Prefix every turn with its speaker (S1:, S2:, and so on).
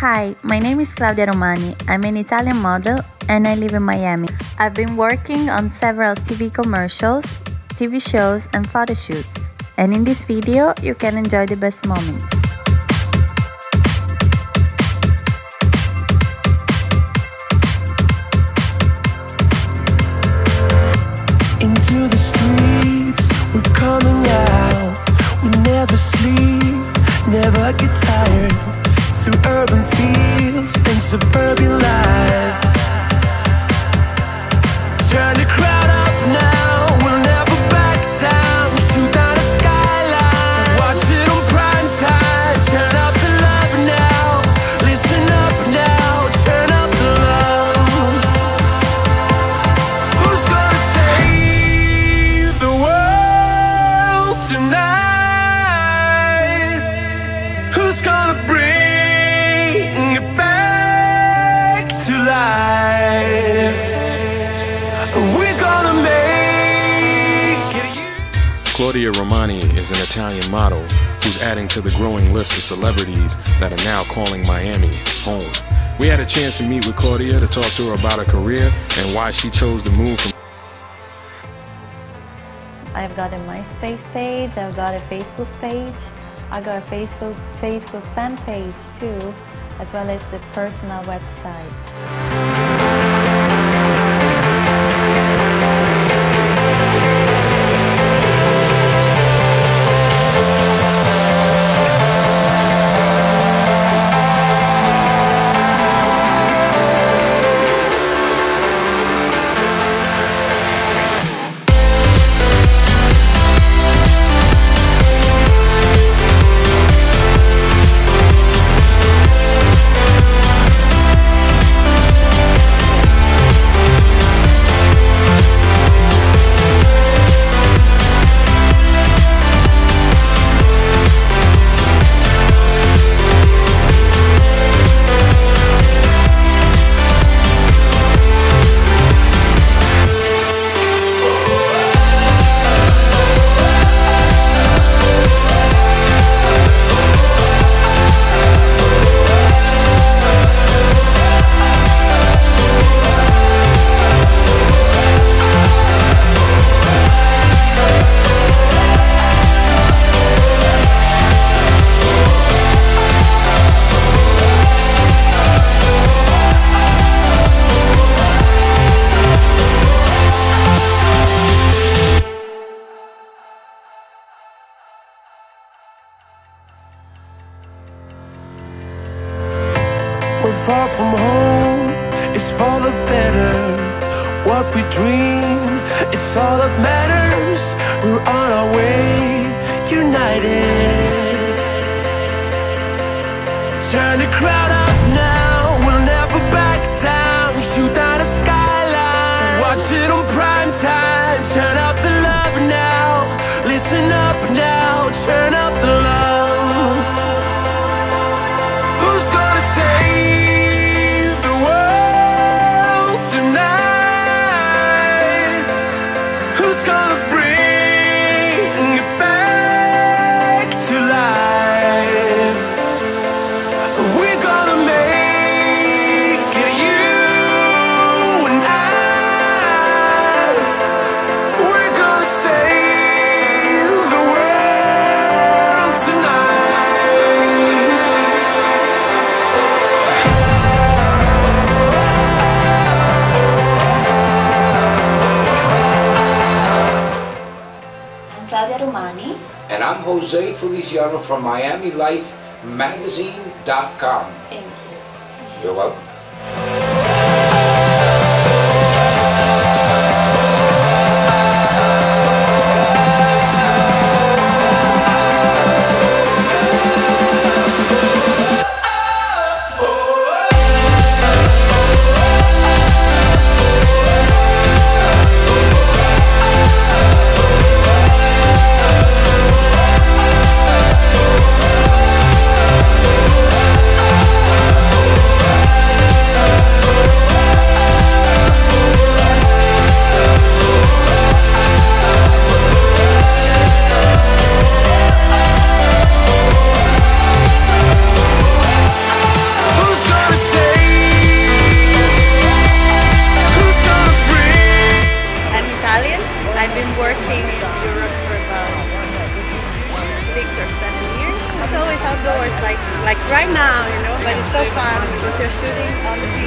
S1: Hi, my name is Claudia Romani. I'm an Italian model and I live in Miami. I've been working on several TV commercials, TV shows and photo shoots. And in this video, you can enjoy the best moments.
S2: Into the streets, we're coming out. We never sleep, never get tired. Through urban fields and suburban life. Turn the crowd up now, we'll never back down. Shoot down the skyline, watch it on prime time. Turn up the love now, listen up now. Turn up the love. Who's gonna save the world tonight? Who's gonna bring it back to life? We're gonna make it.
S3: Claudia Romani is an Italian model who's adding to the growing list of celebrities that are now calling Miami home. We had a chance to meet with Claudia to talk to her about her career and why she chose to move from.
S1: I've got a MySpace page, I've got a Facebook page, I got a Facebook fan page too, as well as the personal website.
S2: We're far from home, it's for the better. What we dream, it's all that matters. We're on our way, united. Turn the crowd up now, we'll never back down. Shoot down the skyline, watch it on prime time. Turn up the love now, listen up now. Turn up the love. Who's gonna save the world tonight? Who's gonna bring it back to life? We're gonna make it, you and I. We're gonna save the world tonight.
S1: Claudia Romani.
S4: And I'm Jose Feliciano from MiamiLifeMagazine.com.
S1: Thank you.
S4: You're welcome.
S1: But it's so fun if you're shooting on the